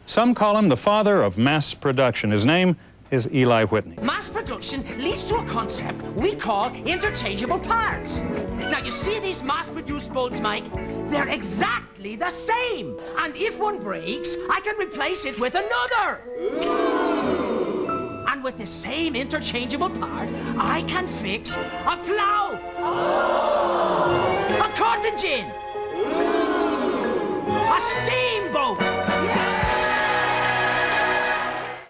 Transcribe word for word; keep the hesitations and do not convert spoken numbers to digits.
Some call him the father of mass production. His name is Eli Whitney. Mass production leads to a concept we call interchangeable parts. Now, you see these mass-produced bolts, Mike? They're exactly the same. And if one breaks, I can replace it with another. Ooh. And with the same interchangeable part, I can fix a plow, oh. a cotton gin, Ooh. a steamboat,